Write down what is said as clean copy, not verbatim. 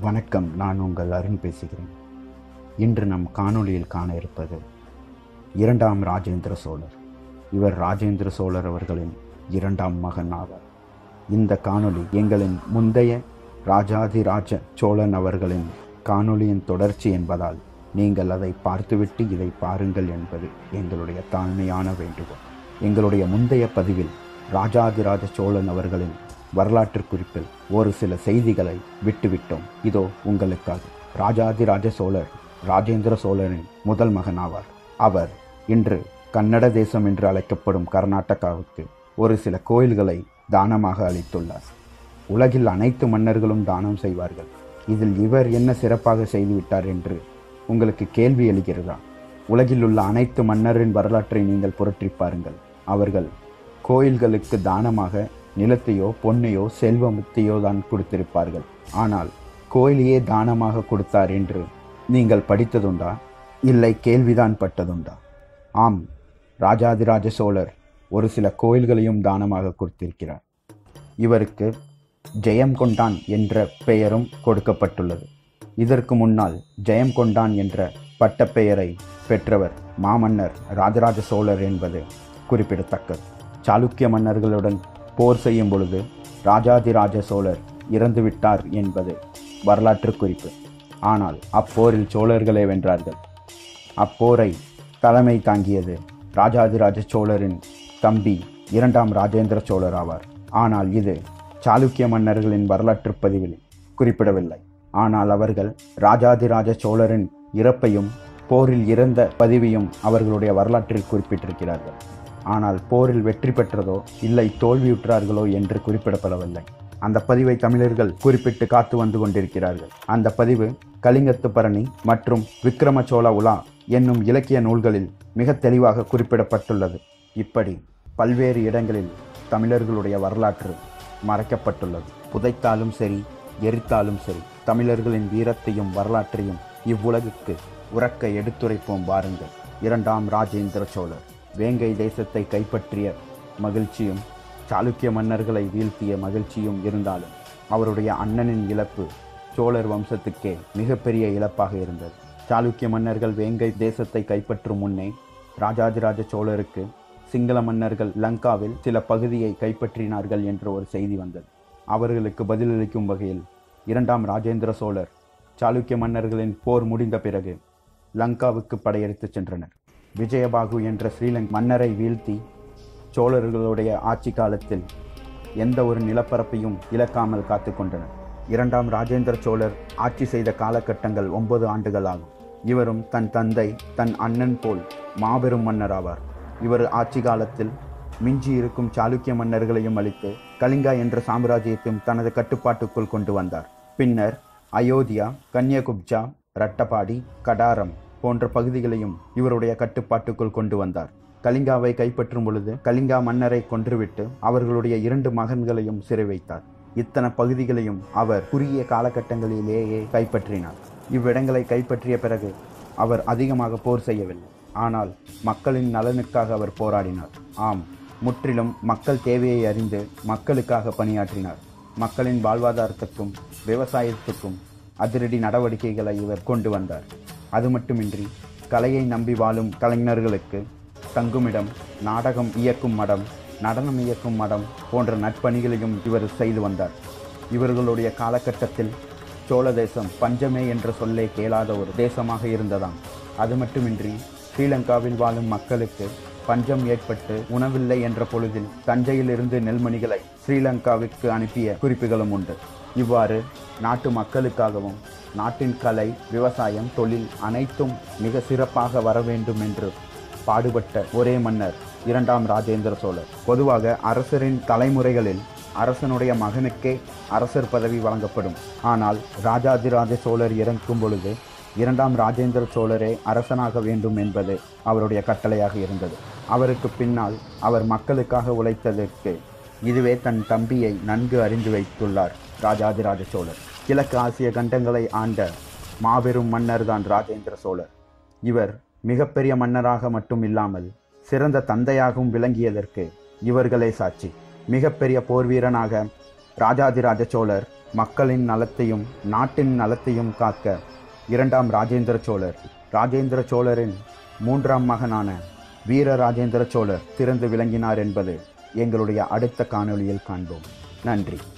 வணக்கம், நான் உங்கள் அருண் பேசுகிறேன். இன்று நம் காணொளியில் காண இருப்பது இரண்டாம் ராஜேந்திர சோழர். இவர் ராஜேந்திர சோழர் அவர்களின் இரண்டாம் மகன் ஆவார். இந்த காணொளி எங்களின் முந்தைய ராஜாதிராஜ சோழன் அவர்களின் காணொளியின் தொடர்ச்சி என்பதால் நீங்கள் அதை பார்த்துவிட்டு இதை பாருங்கள் என்பது எங்களுடைய தாழ்மையான வேண்டுகோள். எங்களுடைய முந்தைய பதிவில் ராஜாதிராஜ சோழன் அவர்களின் வரலாற்று குறிப்பில் ஒரு சில செய்திகளை விட்டுவிட்டோம். இதோ உங்களுக்காக. ராஜாதிராஜ சோழர் ராஜேந்திர சோழரின் முதல் மகன் ஆவார். அவர் இன்று கன்னட தேசம் என்று அழைக்கப்படும் கர்நாடகாவுக்கு ஒரு சில கோயில்களை தானமாக அளித்துள்ளார். உலகில் அனைத்து மன்னர்களும் தானம் செய்வார்கள். இதில் இவர் என்ன சிறப்பாக செய்துவிட்டார் என்று உங்களுக்கு கேள்வி எழுகிறதா? உலகில் உள்ள அனைத்து மன்னரின் வரலாற்றை நீங்கள் புரட்டி பாருங்கள். அவர்கள் கோயில்களுக்கு தானமாக நிலத்தையோ பொன்னையோ செல்வத்தையோ தான் கொடுத்திருப்பார்கள். ஆனால் கோயிலையே தானமாக கொடுத்தார் என்று நீங்கள் படித்ததுண்டா? இல்லை, கேள்விதான் பட்டதுண்டா? ஆம், ராஜாதிராஜ சோழர் ஒரு சில கோயில்களையும் தானமாக கொடுத்திருக்கிறார். இவருக்கு ஜெயம் கொண்டான் என்ற பெயரும் கொடுக்கப்பட்டுள்ளது. இதற்கு முன்னால் ஜெயம் கொண்டான் என்ற பட்டப்பெயரை பெற்றவர் மாமன்னர் ராஜராஜ சோழர் என்பது குறிப்பிடத்தக்கது. சாளுக்கிய மன்னர்களுடன் போர் செய்யும் பொழுது ராஜாதிராஜ சோழர் இறந்துவிட்டார் என்பது வரலாற்று குறிப்பு. ஆனால் அப்போரில் சோழர்களே வென்றார்கள். அப்போரை தலைமை தாங்கியது ராஜாதிராஜ சோழரின் தம்பி இரண்டாம் ராஜேந்திர சோழர் ஆவார். ஆனால் இது சாளுக்கிய மன்னர்களின் வரலாற்று பதிவில் குறிப்பிடவில்லை. ஆனால் அவர்கள் ராஜாதிராஜ சோழரின் இறப்பையும் போரில் இறந்த பதிவையும் அவர்களுடைய வரலாற்றில் குறிப்பிட்டிருக்கிறார்கள். ஆனால் போரில் வெற்றி பெற்றதோ இல்லை தோல்வியுற்றார்களோ என்று குறிப்பிடப்படவில்லை. அந்த பதிவை தமிழர்கள் குறிப்பிட்டு காத்து வந்து கொண்டிருக்கிறார்கள். அந்த பதிவு கலிங்கத்து பரணி மற்றும் விக்ரம சோழ உலா என்னும் இலக்கிய நூல்களில் மிக தெளிவாக குறிப்பிடப்பட்டுள்ளது. இப்படி பல்வேறு இடங்களில் தமிழர்களுடைய வரலாற்று மறைக்கப்பட்டுள்ளது. புதைத்தாலும் சரி, எரித்தாலும் சரி, தமிழர்களின் வீரத்தையும் வரலாற்றையும் இவ்வுலகுக்கு உறக்க எடுத்துரைப்போம் வாருங்கள். இரண்டாம் ராஜேந்திர சோழர் வேங்கை தேசத்தை கைப்பற்றிய மகிழ்ச்சியும் சாளுக்கிய மன்னர்களை வீழ்த்திய மகிழ்ச்சியும் இருந்தாலும் அவருடைய அண்ணனின் இழப்பு சோழர் வம்சத்துக்கே மிகப்பெரிய இழப்பாக இருந்தது. சாளுக்கிய மன்னர்கள் வேங்கை தேசத்தை கைப்பற்றும் முன்னே ராஜாதிராஜ சோழருக்கு சிங்கள மன்னர்கள் லங்காவில் சில பகுதியை கைப்பற்றினார்கள் என்ற ஒரு செய்தி வந்தது. அவர்களுக்கு பதிலளிக்கும் வகையில் இரண்டாம் ராஜேந்திர சோழர் சாளுக்கிய மன்னர்களின் போர் முடிந்த பிறகு லங்காவுக்கு படையெடுத்து சென்றனர். விஜயபாகு என்ற ஸ்ரீலங்கா மன்னரை வீழ்த்தி சோழர்களுடைய ஆட்சி காலத்தில் எந்த ஒரு நிலப்பரப்பையும் இழக்காமல் காத்து கொண்டனர். இரண்டாம் ராஜேந்திர சோழர் ஆட்சி செய்த காலகட்டங்கள் 9 ஆண்டுகள் ஆகும். இவரும் தன் தந்தை தன் அண்ணன் போல் மாபெரும் மன்னர் ஆவார். இவர் ஆட்சி காலத்தில் மிஞ்சி இருக்கும் சாளுக்கிய மன்னர்களையும் அழித்து கலிங்கா என்ற சாம்ராஜ்யத்தையும் தனது கட்டுப்பாட்டுக்குள் கொண்டு வந்தார். பின்னர் அயோத்தியா, கன்னியாகுப்ஜா, ரட்டபாடி, கடாரம் போன்ற பகுதிகளையும் இவருடைய கட்டுப்பாட்டுக்குள் கொண்டு வந்தார். கலிங்காவை கைப்பற்றும் பொழுது கலிங்கா மன்னரை கொன்றுவிட்டு அவர்களுடைய 2 மகன்களையும் சிறை வைத்தார். இத்தனை பகுதிகளையும் அவர் குறுகிய காலகட்டங்களிலேயே கைப்பற்றினார். இவ்விடங்களை கைப்பற்றிய பிறகு அவர் அதிகமாக போர் செய்யவில்லை. ஆனால் மக்களின் நலனுக்காக அவர் போராடினார். ஆம், முற்றிலும் மக்கள் தேவையை அறிந்து மக்களுக்காக பணியாற்றினார். மக்களின் வாழ்வாதாரத்துக்கும் விவசாயத்துக்கும் அதிரடி நடவடிக்கைகளை இவர் கொண்டு வந்தார். அது மட்டுமின்றி கலையை நம்பி வாழும் கலைஞர்களுக்கு தங்குமிடம், நாடகம் இயக்கும் மடம், நடனம் இயக்கும் மடம் போன்ற நற்பணிகளையும் இவர் செய்து வந்தார். இவர்களுடைய காலகட்டத்தில் சோழ தேசம் பஞ்சமே என்ற சொல்லே கேளாத ஒரு தேசமாக இருந்ததாம். அது மட்டுமின்றி ஸ்ரீலங்காவில் வாழும் மக்களுக்கு பஞ்சம் ஏற்பட்டு உணவில்லை என்ற பொழுதில் தஞ்சையிலிருந்து நெல்மணிகளை ஸ்ரீலங்காவிற்கு அனுப்பிய குறிப்புகளும் உண்டு. இவ்வாறு நாட்டு மக்களுக்காகவும் நாட்டின் கலை, விவசாயம், தொழில் அனைத்தும் மிக சிறப்பாக வர வேண்டும் என்று பாடுபட்ட ஒரே மன்னர் இரண்டாம் ராஜேந்திர சோழர். பொதுவாக அரசரின் தலைமுறைகளில் அரசனுடைய மகனுக்கே அரசர் பதவி வழங்கப்படும். ஆனால் ராஜாதிராஜ சோழர் இறக்கும் பொழுது இரண்டாம் ராஜேந்திர சோழரே அரசனாக வேண்டும் என்பது அவருடைய கட்டளையாக இருந்தது. அவருக்கு பின்னால் அவர் மக்களுக்காக உழைத்ததற்கு இதுவே தன் தம்பியை நன்கு அறிந்து வைத்துள்ளார் ராஜாதிராஜ சோழர். கிழக்கு ஆசிய கண்டங்களை ஆண்ட மாபெரும் மன்னர் தான் ராஜேந்திர சோழர். இவர் மிகப்பெரிய மன்னராக மட்டும் இல்லாமல் சிறந்த தந்தையாகவும் விளங்கியதற்கு இவர்களே சாட்சி. மிகப்பெரிய போர் வீரனாக ராஜாதிராஜ சோழர் மக்களின் நலத்தையும் நாட்டின் நலத்தையும் காக்க இரண்டாம் ராஜேந்திர சோழர், ராஜேந்திர சோழரின் மூன்றாம் மகனான வீர ராஜேந்திர சோழர் திறந்து விளங்கினார் என்பது எங்களுடைய அடுத்த காணொளியில் காண்போம். நன்றி.